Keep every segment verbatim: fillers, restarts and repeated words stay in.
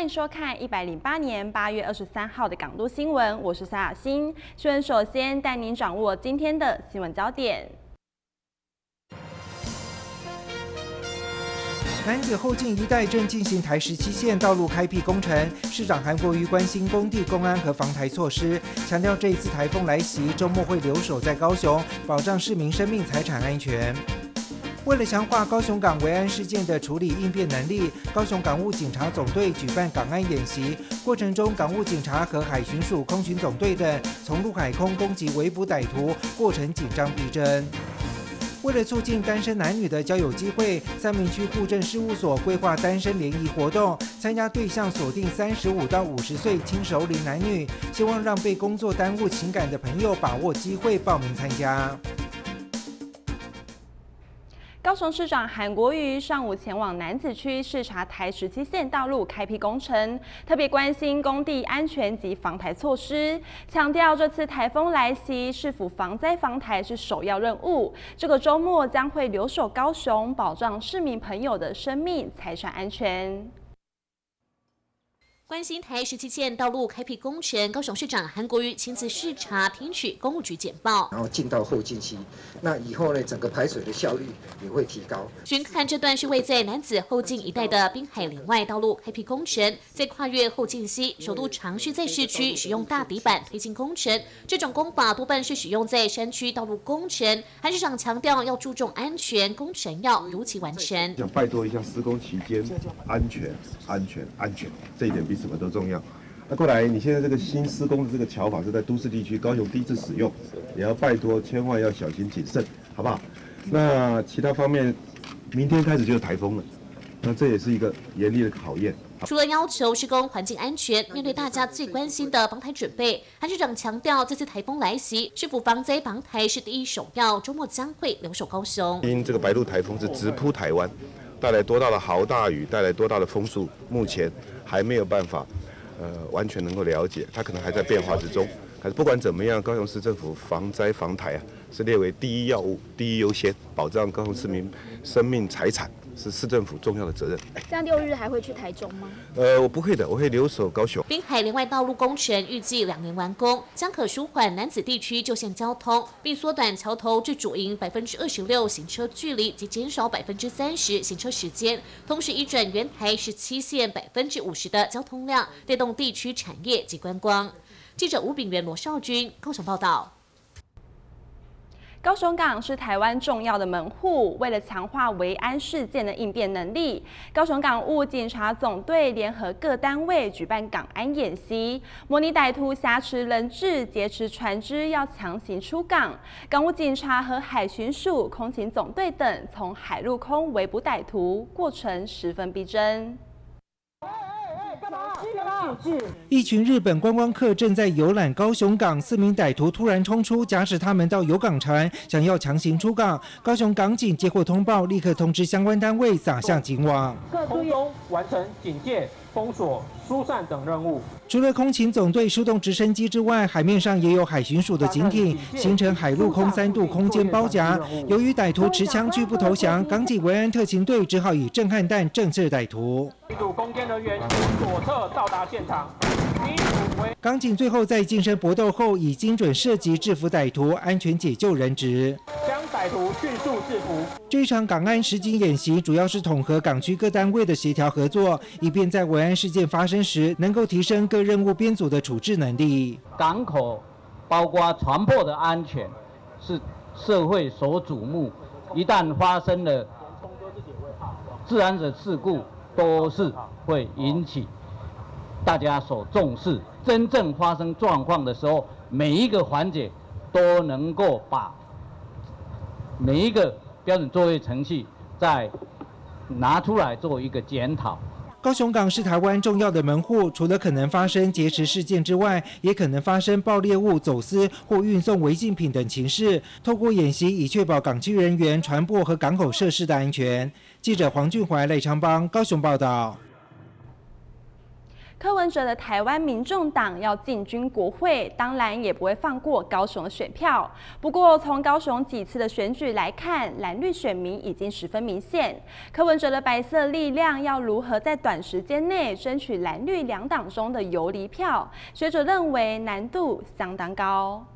迎收看一百零八年八月二十三号的港都新闻，我是沙雅欣。新闻首先带您掌握今天的新闻焦点。 楠梓后进一带正进行台十七线道路开辟工程，市长韩国瑜关心工地公安和防台措施，强调这一次台风来袭，周末会留守在高雄，保障市民生命财产安全。为了强化高雄港维安事件的处理应变能力，高雄港务警察总队举办港安演习，过程中港务警察和海巡署空巡总队等从陆海空攻击围捕歹徒，过程紧张逼真。为了促进单身男女的交友机会，三民区户政事务所规划单身联谊活动，参加对象锁定三十五到五十岁轻熟龄男女，希望让被工作耽误情感的朋友把握机会报名参加。 高雄市长韩国瑜上午前往楠梓区视察台十七线道路开辟工程，特别关心工地安全及防台措施，强调这次台风来袭，市府防灾防台是首要任务。这个周末将会留守高雄，保障市民朋友的生命财产安全。 关心台十七线道路开辟工程，高雄市长韩国瑜亲自视察，听取公务局简报， 然后进到后进期，那以后呢，整个排水的效率也会提高。 巡看这段是位在楠梓后进一带的滨海岭外道路开辟工程，在跨越后进溪，首度尝试在市区使用大底板推进工程。这种工法多半是使用在山区道路工程。韩市长强调要注重安全，工程要如期完成。 想拜托一下施工期间安全、安全、安全，这一点比什么都重要。那过来，你现在这个新施工的这个桥法是在都市地区，高雄第一次使用，也要拜托，千万要小心谨慎，好不好？那其他方面，明天开始就是台风了，那这也是一个严厉的考验。 除了要求施工环境安全，面对大家最关心的防台准备，韩市长强调，这次台风来袭，市府防灾防台是第一首要，周末将会留守高雄。 因这个白鹿台风是直扑台湾，带来多大的豪大雨，带来多大的风速，目前还没有办法，呃，完全能够了解，它可能还在变化之中。可是不管怎么样，高雄市政府防灾防台啊，是列为第一要务、第一优先，保障高雄市民生命财产是市政府重要的责任。 这样六日还会去台中吗？ 呃，我不会的，我会留守高雄。 滨海连外道路工程预计两年完工，将可舒缓楠梓地区旧线交通，并缩短桥头至主营百分之二十六行车距离及减少百分之三十行车时间，同时移转原台十七线百分之五十的交通量，带动地区产业及观光。记者吴炳元、罗少军高雄报道。 高雄港是台湾重要的门户，为了强化维安事件的应变能力，高雄港务警察总队联合各单位举办港安演习，模拟歹徒挟持人质、劫持船只要强行出港。港务警察和海巡署、空勤总队等从海陆空围捕歹徒，过程十分逼真。 一群日本观光客正在游览高雄港，四名歹徒突然冲出，挟持他们到游港船，想要强行出港。高雄港警接获通报，立刻通知相关单位撒下警网， 空中完成警戒、封锁、疏散等任务。 除了空勤总队出动直升机之外，海面上也有海巡署的警艇，形成海陆空三度空间包夹。由于歹徒持枪拒不投降，港警维安特勤队只好以震撼弹震慑歹徒。 一组攻坚人员左侧到达现场。 港警最后在近身搏斗后，以精准射击制服歹徒，安全解救人质， 将歹徒迅速制服。 这一场港安实警演习主要是统合港区各单位的协调合作，以便在维安事件发生时，能够提升各任务编组的处置能力。 港口包括船舶的安全是社会所瞩目，一旦发生了自然的事故，都是会引起大家所重视。真正发生状况的时候，每一个环节都能够把每一个标准作业程序再拿出来做一个检讨。 高雄港是台湾重要的门户，除了可能发生劫持事件之外，也可能发生爆猎物走私或运送违禁品等情事。透过演习，以确保港区人员、船舶和港口设施的安全。记者黄俊怀、赖昌邦高雄报道。 柯文哲的台湾民众党要进军国会，当然也不会放过高雄的选票。不过，从高雄几次的选举来看，蓝绿选民已经十分明显。柯文哲的白色力量要如何在短时间内争取蓝绿两党中的游离票？学者认为难度相当高。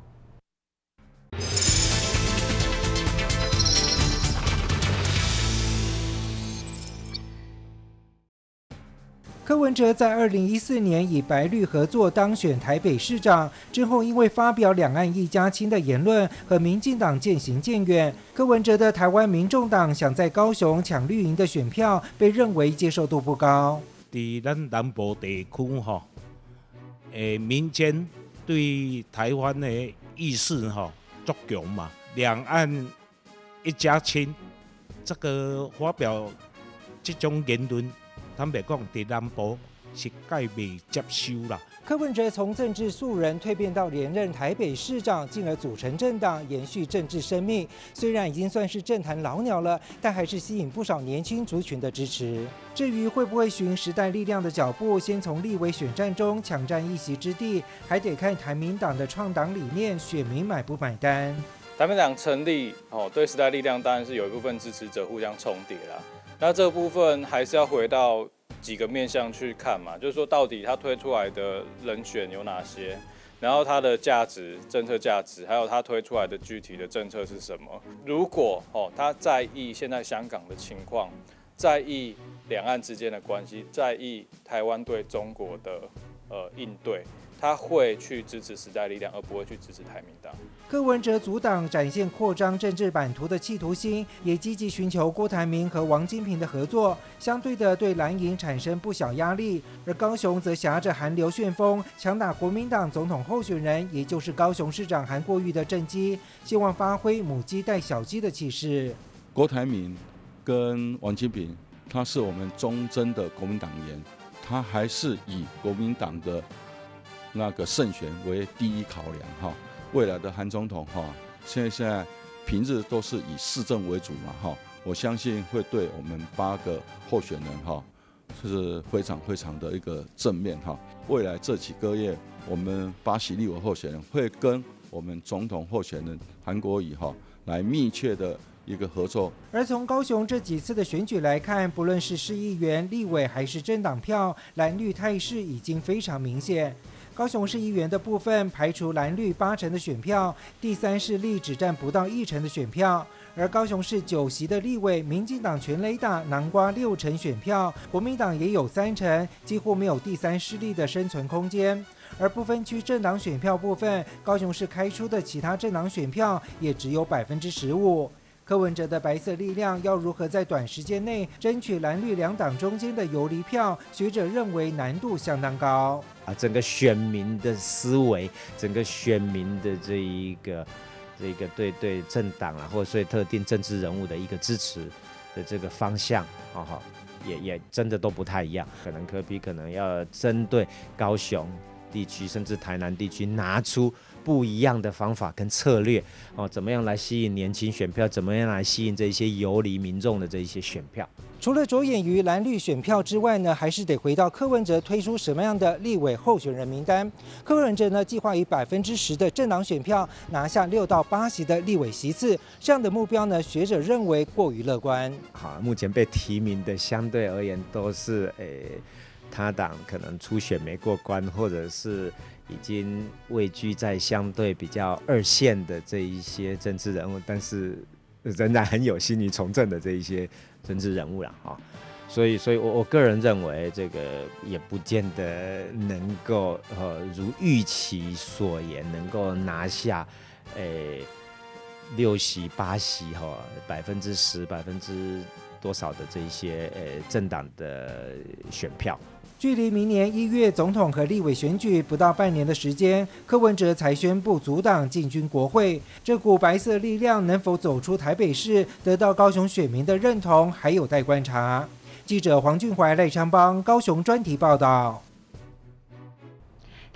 柯文哲在二零一四年以白绿合作当选台北市长之后，因为发表两岸一家亲的言论，和民进党渐行渐远。柯文哲的台湾民众党想在高雄抢绿营的选票，被认为接受度不高。 在咱南部地区吼，诶，民间对台湾的意识吼足强嘛，两岸一家亲，这个发表这种言论。坦白讲，在南部是介未接受啦。 柯文哲从政治素人蜕变到连任台北市长，进而组成政党，延续政治生命。虽然已经算是政坛老鸟了，但还是吸引不少年轻族群的支持。至于会不会循时代力量的脚步，先从立委选战中抢占一席之地，还得看台民党的创党理念，选民买不买单。 台民党成立，哦，对时代力量当然是有一部分支持者互相重叠啦。那这个部分还是要回到几个面向去看嘛，就是说到底他推出来的人选有哪些，然后他的价值、政策价值，还有他推出来的具体的政策是什么。如果哦他在意现在香港的情况，在意两岸之间的关系，在意台湾对中国的呃应对，他会去支持时代力量，而不会去支持台民党。 柯文哲组党展现扩张政治版图的企图心，也积极寻求郭台铭和王金平的合作，相对的对蓝营产生不小压力。而高雄则挟着韩流旋风，强打国民党总统候选人，也就是高雄市长韩国瑜的政绩，希望发挥母鸡带小鸡的气势。 郭台铭跟王金平，他是我们忠贞的国民党员，他还是以国民党的那个胜选为第一考量哈。未来的韩总统哈，现在现在平日都是以市政为主嘛哈，我相信会对我们八个候选人哈，是非常非常的一个正面哈。未来这几个月，我们八席立委候选人会跟我们总统候选人韩国瑜哈来密切的一个合作。 而从高雄这几次的选举来看，不论是市议员、立委还是政党票，蓝绿态势已经非常明显。高雄市议员的部分排除蓝绿八成的选票，第三势力只占不到一成的选票。而高雄市九席的立委，民进党全垒打囊括六成选票，国民党也有三成，几乎没有第三势力的生存空间。而不分区政党选票部分，高雄市开出的其他政党选票也只有百分之十五。柯文哲的白色力量要如何在短时间内争取蓝绿两党中间的游离票？学者认为难度相当高。 啊，整个选民的思维，整个选民的这一个这个对对政党啊，或者对特定政治人物的一个支持的这个方向，哈、哦、也也真的都不太一样。可能柯 P 可能要针对高雄地区，甚至台南地区拿出不一样的方法跟策略哦，怎么样来吸引年轻选票？怎么样来吸引这些游离民众的这一些选票？ 除了着眼于蓝绿选票之外呢，还是得回到柯文哲推出什么样的立委候选人名单。柯文哲呢，计划以百分之十的政党选票拿下六到八席的立委席次，这样的目标呢，学者认为过于乐观。 好，目前被提名的相对而言都是诶。他党可能初选没过关，或者是已经位居在相对比较二线的这一些政治人物，但是仍然很有心于从政的这一些政治人物啦，哈。所以，所以我我个人认为，这个也不见得能够呃如预期所言，能够拿下诶六席八席哈，百分之十百分之多少的这一些呃政党的选票。 距离明年一月总统和立委选举不到半年的时间，柯文哲才宣布组党进军国会。这股白色力量能否走出台北市，得到高雄选民的认同，还有待观察。记者黄俊怀、赖昌邦高雄专题报道。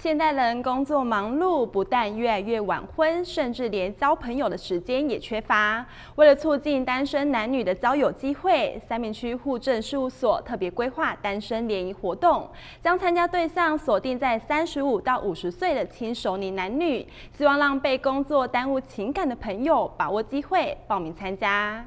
现代人工作忙碌，不但越来越晚婚，甚至连交朋友的时间也缺乏。为了促进单身男女的交友机会，三民区户政事务所特别规划单身联谊活动，将参加对象锁定在三十五到五十岁的轻熟龄男女，希望让被工作耽误情感的朋友把握机会报名参加。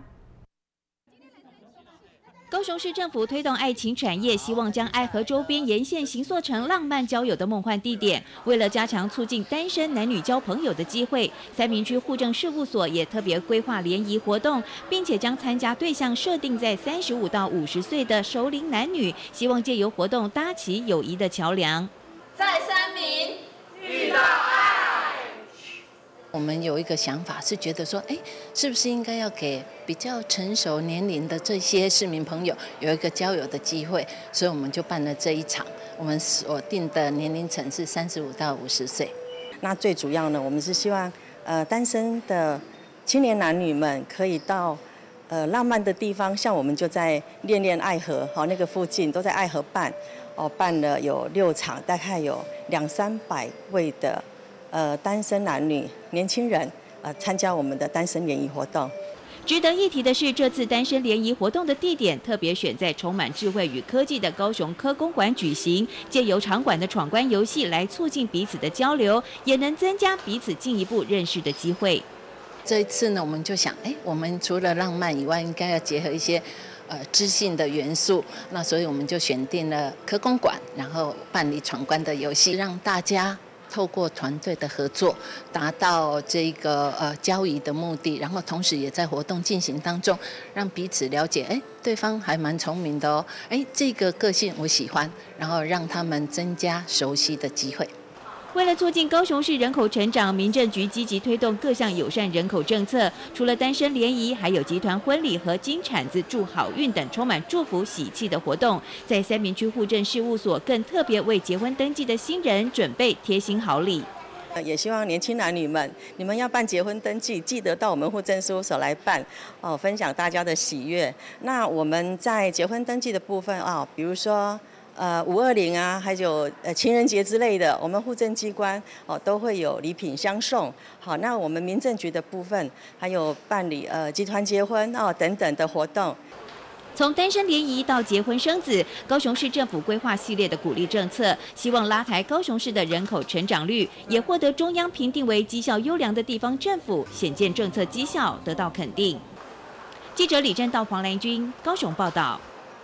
高雄市政府推动爱情产业，希望将爱河周边沿线形塑成浪漫交友的梦幻地点。为了加强促进单身男女交朋友的机会，三民区户政事务所也特别规划联谊活动，并且将参加对象设定在三十五到五十岁的熟龄男女，希望借由活动搭起友谊的桥梁。 在三民遇到爱。 我们有一个想法，是觉得说，哎，是不是应该要给比较成熟年龄的这些市民朋友有一个交友的机会？所以我们就办了这一场。我们锁定的年龄层是三十五到五十岁。 那最主要呢，我们是希望呃单身的青年男女们可以到呃浪漫的地方，像我们就在恋恋爱河，好、哦、那个附近都在爱河办，哦办了有六场，大概有两三百位的。 呃，单身男女、年轻人，呃，参加我们的单身联谊活动。 值得一提的是，这次单身联谊活动的地点特别选在充满智慧与科技的高雄科工馆举行，借由场馆的闯关游戏来促进彼此的交流，也能增加彼此进一步认识的机会。 这一次呢，我们就想，哎，我们除了浪漫以外，应该要结合一些呃知性的元素。那所以我们就选定了科工馆，然后办理闯关的游戏，让大家。 透过团队的合作，达到这个呃交易的目的，然后同时也在活动进行当中，让彼此了解，哎，对方还蛮聪明的哦，哎，这个个性我喜欢，然后让他们增加熟悉的机会。 为了促进高雄市人口成长，民政局积极推动各项友善人口政策。除了单身联谊，还有集团婚礼和金铲子祝好运等充满祝福喜气的活动。在三民区户政事务所更特别为结婚登记的新人准备贴心好礼。 也希望年轻男女们，你们要办结婚登记，记得到我们户政事务所来办哦，分享大家的喜悦。那我们在结婚登记的部分啊、哦，比如说。 呃，五二零啊，还有呃情人节之类的，我们户政机关哦都会有礼品相送。好，那我们民政局的部分还有办理呃集团结婚哦等等的活动。 从单身联谊到结婚生子，高雄市政府规划系列的鼓励政策，希望拉抬高雄市的人口成长率，也获得中央评定为绩效优良的地方政府，显见政策绩效得到肯定。记者李正道、黄兰君高雄报道。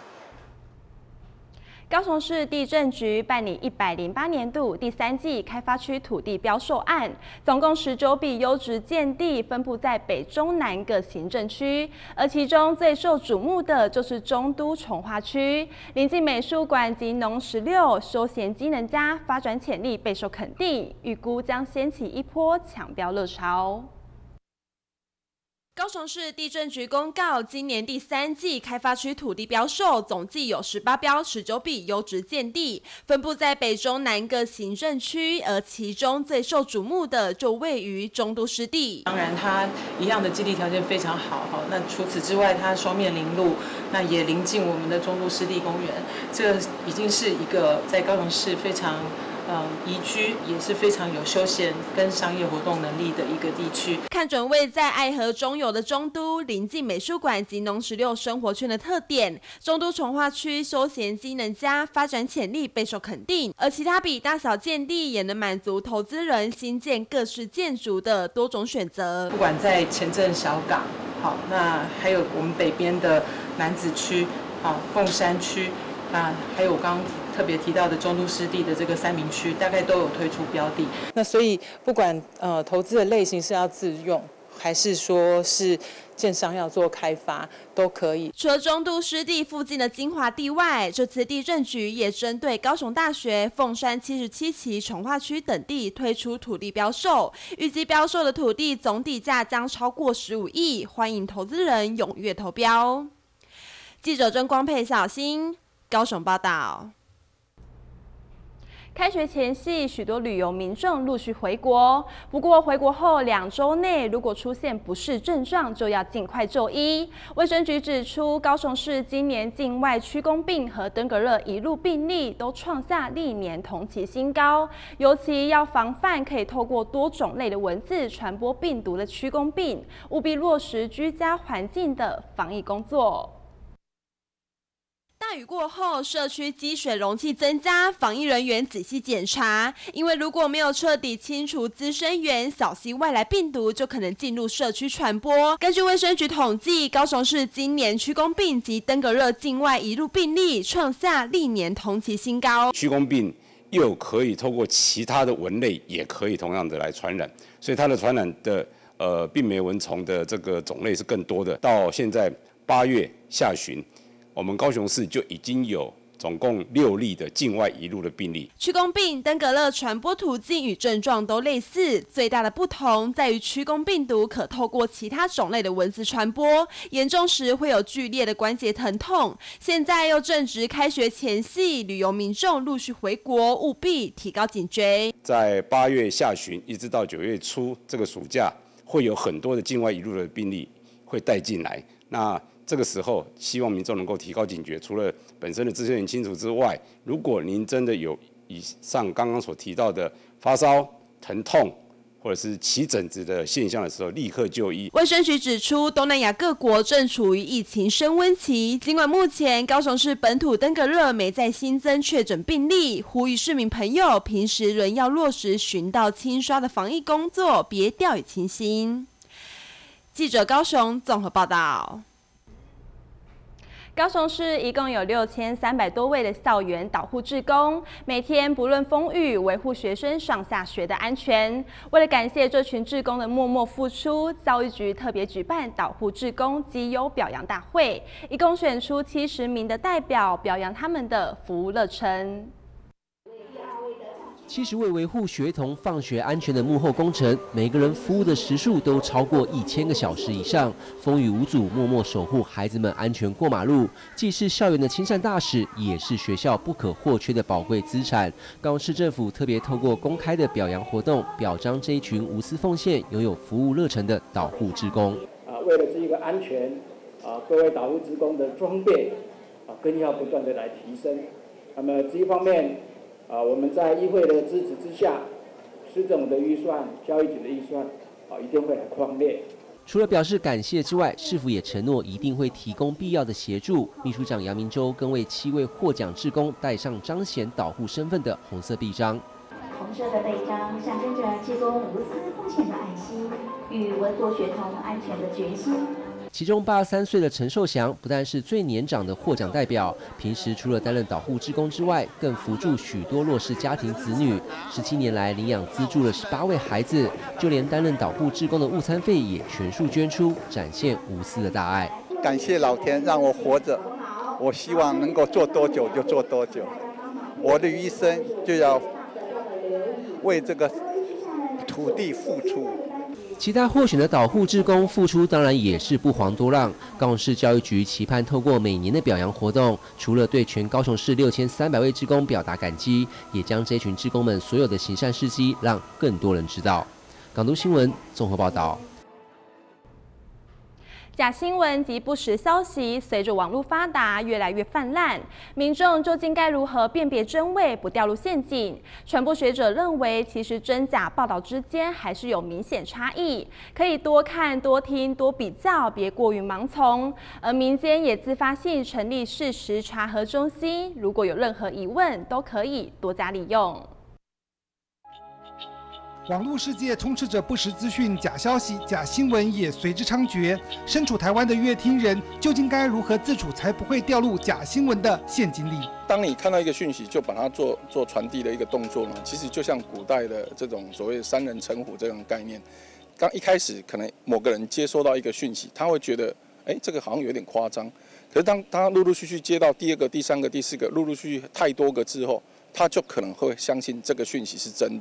高雄市地政局办理一百零八年度第三季开发区土地标售案，总共十九笔优质建地分布在北中南各行政区，而其中最受瞩目的就是中都重划区，临近美术馆及农十六休闲机能家，发展潜力备受肯定，预估将掀起一波抢标热潮。 高雄市地政局公告，今年第三季开发区土地标售总计有十八标十九笔优质建地，分布在北中南各行政区，而其中最受瞩目的就位于中都湿地。 当然，它一样的基地条件非常好哈。那除此之外，它双面临路，那也临近我们的中都湿地公园，这已经是一个在高雄市非常。 嗯，宜居也是非常有休闲跟商业活动能力的一个地区。 看准位在爱河中游的中都，临近美术馆及农十六生活圈的特点，中都重划区休闲机能家发展潜力备受肯定。而其他笔大小建地也能满足投资人新建各式建筑的多种选择。 不管在前镇小港，好，那还有我们北边的楠梓区，好，凤山区，那还有我刚刚。 特别提到的中都湿地的这个三民区，大概都有推出标的。那所以不管呃投资的类型是要自用，还是说是建商要做开发，都可以。 除了中都湿地附近的精华地外，这次地政局也针对高雄大学、凤山七十七期重划区等地推出土地标售，预计标售的土地总底价将超过十五亿，欢迎投资人踊跃投标。记者曾光佩、小新高雄报道。 开学前夕，许多旅游民众陆续回国。不过回国后两周内，如果出现不适症状，就要尽快就医。卫生局指出，高雄市今年境外驱弓病和登革热一路病例都创下历年同期新高。尤其要防范可以透过多种类的文字传播病毒的驱弓病，务必落实居家环境的防疫工作。大雨过后，社区积水容器增加，防疫人员仔细检查，因为如果没有彻底清除滋生源，小心外来病毒就可能进入社区传播。根据卫生局统计，高雄市今年驱弓病及登革热境外移入病例创下历年同期新高。 驱弓病又可以透过其他的蚊类，也可以同样的来传染，所以它的传染的呃病媒蚊虫的这个种类是更多的。到现在八月下旬，我们高雄市就已经有总共六例的境外移入的病例。 驱弓病、登革热传播途径与症状都类似，最大的不同在于驱弓病毒可透过其他种类的蚊子传播，严重时会有剧烈的关节疼痛。现在又正值开学前夕，旅游民众陆续回国，务必提高警觉。 在八月下旬一直到九月初这个暑假，会有很多的境外移入的病例会带进来。那这个时候，希望民众能够提高警觉。除了本身的资讯清楚之外，如果您真的有以上刚刚所提到的发烧、疼痛或者是起疹子的现象的时候，立刻就医。 卫生局指出，东南亚各国正处于疫情升温期，尽管目前高雄市本土登革热没再新增确诊病例，呼吁市民朋友平时仍要落实巡倒清刷的防疫工作，别掉以轻心。记者高雄综合报道。高雄市一共有六千三百多位的校园导护志工，每天不论风雨，维护学生上下学的安全。为了感谢这群志工的默默付出，教育局特别举办导护志工绩优表扬大会，一共选出七十名的代表，表扬他们的服务热忱。 七十位维护学童放学安全的幕后工程，每个人服务的时数都超过一千个小时以上，风雨无阻，默默守护孩子们安全过马路，既是校园的亲善大使，也是学校不可或缺的宝贵资产。高雄市政府特别透过公开的表扬活动，表彰这一群无私奉献、拥有服务热忱的导护志工。 啊，为了这个安全，啊，各位导护志工的装备啊，更要不断的来提升。那么这一方面。啊，我们在议会的支持之下，市政府的预算、教育局的预算，啊，一定会来匡列。 除了表示感谢之外，市府也承诺一定会提供必要的协助。秘书长杨明洲更为七位获奖志工戴上彰显导护身份的红色臂章。 红色的臂章象征着志工无私奉献的爱心与维护学童安全的决心。 其中八十三岁的陈寿祥不但是最年长的获奖代表，平时除了担任导护志工之外，更扶助许多弱势家庭子女。十七年来领养资助了十八位孩子，就连担任导护志工的午餐费也全数捐出，展现无私的大爱。 感谢老天让我活着，我希望能够做多久就做多久，我的余生就要为这个土地付出。 其他获选的导护志工付出当然也是不遑多让。高雄市教育局期盼透过每年的表扬活动，除了对全高雄市六千三百位志工表达感激，也将这群志工们所有的行善事迹让更多人知道。港都新闻综合报道。 假新闻及不实消息随着网络发达越来越泛滥，民众究竟该如何辨别真伪，不掉入陷阱？传播学者认为，其实真假报道之间还是有明显差异，可以多看、多听、多比较，别过于盲从。而民间也自发性成立事实查核中心，如果有任何疑问，都可以多加利用。 网络世界充斥着不实资讯、假消息、假新闻也随之猖獗。身处台湾的乐听人，究竟该如何自处，才不会掉入假新闻的陷阱里？ 当你看到一个讯息，就把它做做传递的一个动作呢，其实就像古代的这种所谓三人成虎这种概念。刚一开始，可能某个人接收到一个讯息，他会觉得，哎，这个好像有点夸张。可是当他陆陆续续接到第二个、第三个、第四个，陆陆续续太多个之后，他就可能会相信这个讯息是真的。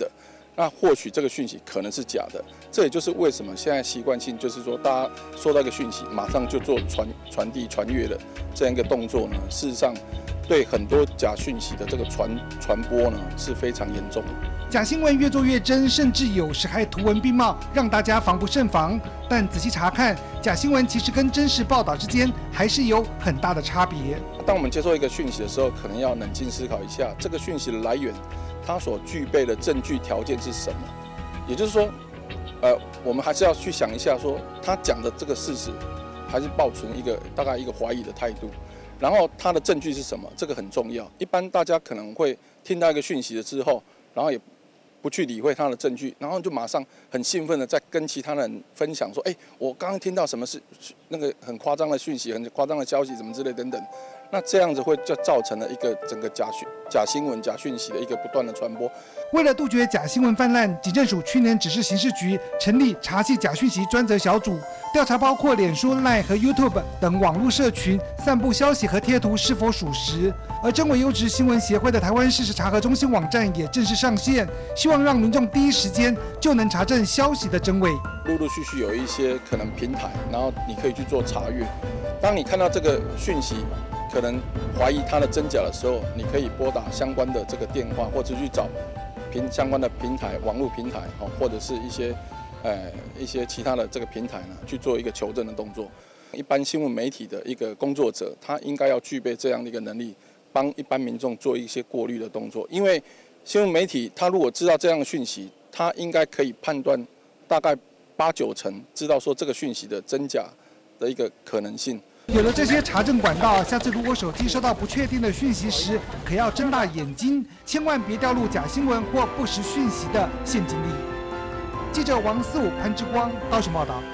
那或许这个讯息可能是假的。这也就是为什么现在习惯性就是说，大家收到一个讯息，马上就做传传递传阅的这样一个动作呢，事实上对很多假讯息的这个传传播呢是非常严重的。 假新闻越做越真，甚至有时还图文并茂，让大家防不胜防。但仔细查看，假新闻其实跟真实报道之间还是有很大的差别。 当我们接受一个讯息的时候，可能要冷静思考一下，这个讯息的来源，它所具备的证据条件是什么？也就是说，呃，我们还是要去想一下说，他讲的这个事实，还是抱存一个大概一个怀疑的态度。然后他的证据是什么？这个很重要。一般大家可能会听到一个讯息了之后，然后也不去理会他的证据，然后就马上很兴奋的在跟其他人分享说：“哎，我刚刚听到什么是那个很夸张的讯息，很夸张的消息，什么之类等等。”那这样子会就造成了一个整个假讯、假新闻、假讯息的一个不断的传播。 为了杜绝假新闻泛滥，警政署去年指示刑事局成立查缉假讯息专责小组，调查包括脸书、赖 和 YouTube 等网络社群散布消息和贴图是否属实。而真伪优质新闻协会的台湾事实查核中心网站也正式上线，希望让民众第一时间就能查证消息的真伪。 陆陆续续有一些可能平台，然后你可以去做查阅。当你看到这个讯息，可能怀疑它的真假的时候，你可以拨打相关的这个电话，或者去找平相关的平台、网络平台，或者是一些呃一些其他的这个平台呢，去做一个求证的动作。一般新闻媒体的一个工作者，他应该要具备这样的一个能力，帮一般民众做一些过滤的动作。因为新闻媒体他如果知道这样的讯息，他应该可以判断大概八九成，知道说这个讯息的真假的一个可能性。 有了这些查证管道，下次如果手机收到不确定的讯息时，可要睁大眼睛，千万别掉入假新闻或不实讯息的陷阱里。记者王思武、潘之光高雄报道。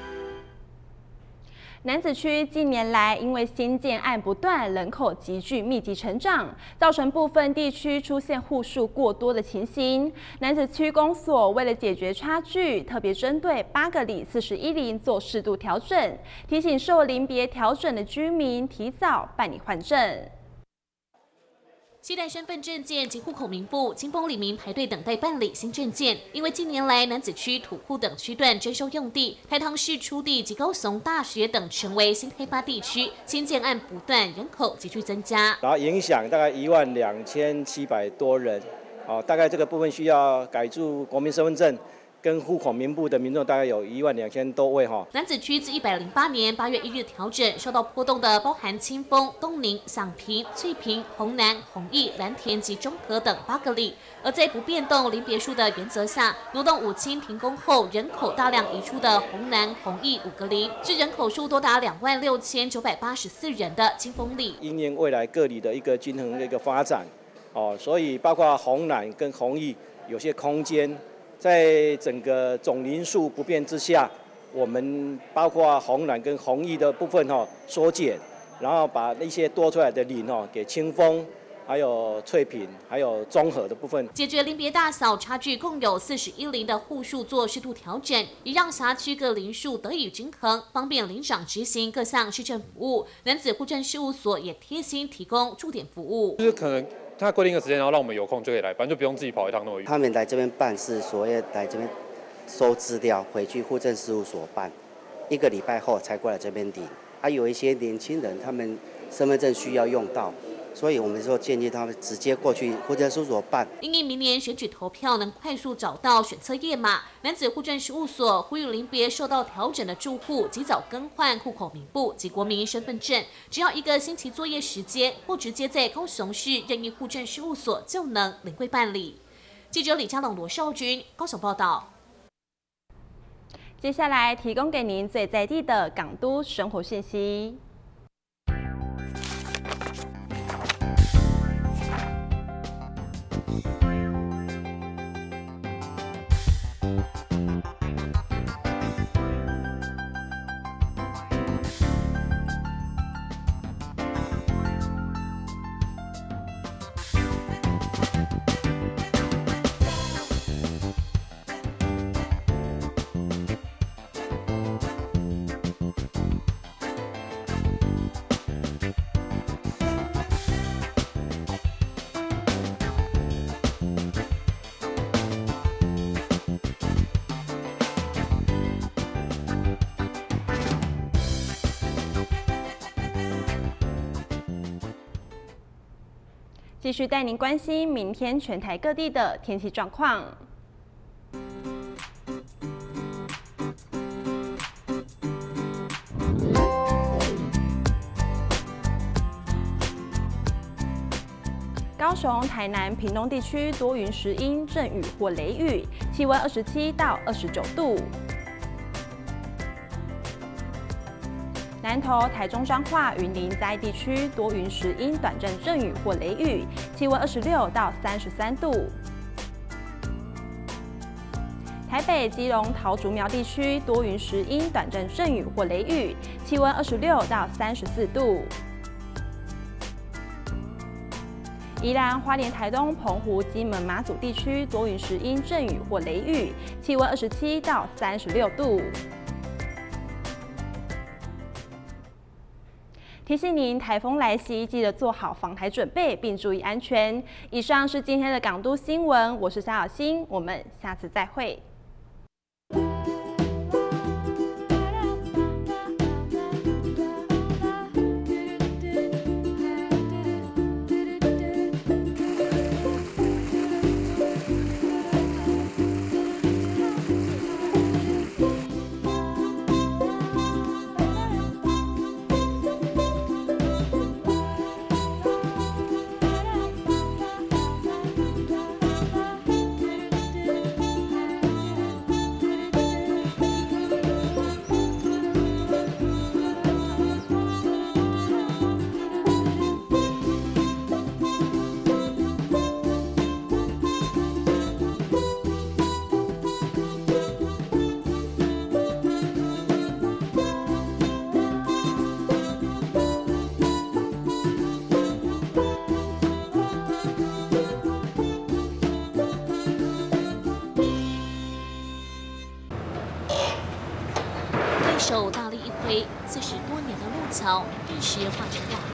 楠梓区近年来因为新建案不断，人口急剧密集成长，造成部分地区出现户数过多的情形。楠梓区公所为了解决差距，特别针对八个里四十一邻做适度调整，提醒受邻别调整的居民提早办理换证。 携带身份证件及户口名簿，金峰里民排队等待办理新证件。因为近年来楠梓区土库等区段征收用地，台糖市初地及高雄大学等成为新开发地区，新建案不断，人口急剧增加， 然后影响大概一万两千七百多人。哦，大概这个部分需要改注国民身份证跟户口名簿的民众大概有一万两千多位哈。 楠梓区自一百零八年八月一日调整，受到波动的包含清丰、东宁、响平、翠屏、红南、弘毅、蓝田及中和等八个里。而在不变动邻别数的原则下，挪动五轻停工后，人口大量移出的红南、弘毅五个里，是人口数多达两万六千九百八十四人的金峰里。 因应未来各里的一个均衡的一个发展，哦，所以包括红南跟弘毅有些空间。在整个总林数不变之下，我们包括红南跟弘毅的部分哈缩减，然后把一些多出来的林哦给清丰，还有翠屏，还有中和的部分， 解决邻别大小差距，共有四十一邻的户数做适度调整，以让辖区各邻数得以均衡，方便邻长执行各项市政服务。楠梓户政事务所也贴心提供驻点服务， 就是可能。他规定一个时间，然后让我们有空就可以来，反正就不用自己跑一趟那么远。 他们来这边办是所谓来这边收资料，回去户政事务所办，一个礼拜后才过来这边领。还、啊、有一些年轻人，他们身份证需要用到，所以我们说建议他们直接过去户政事务所办。 因应明年选举投票能快速找到选册页码，楠梓户政事务所呼吁邻别受到调整的住户及早更换户口名簿及国民身份证，只要一个星期作业时间，或直接在高雄市任意户政事务所就能临柜办理。记者李佳龙、罗少君高雄报道。 接下来提供给您最在地的港都生活讯息。 继续带您关心明天全台各地的天气状况。高雄、台南、屏东地区多云时阴，阵雨或雷雨，气温二十七到二十九度。南投、台中彰化、云林在地区多云时阴，短暂阵雨或雷雨，气温二十六到三十三度。台北、基隆、桃竹苗地区多云时阴，短暂阵雨或雷雨，气温二十六到三十四度。宜兰、花莲、台东、澎湖、金门、马祖地区多云时阴，阵雨或雷雨，气温二十七到三十六度。提醒您，台风来袭，记得做好防台准备，并注意安全。以上是今天的港都新闻，我是小小新，我们下次再会。 手大力一挥，四十多年的路桥顿时化成瓦。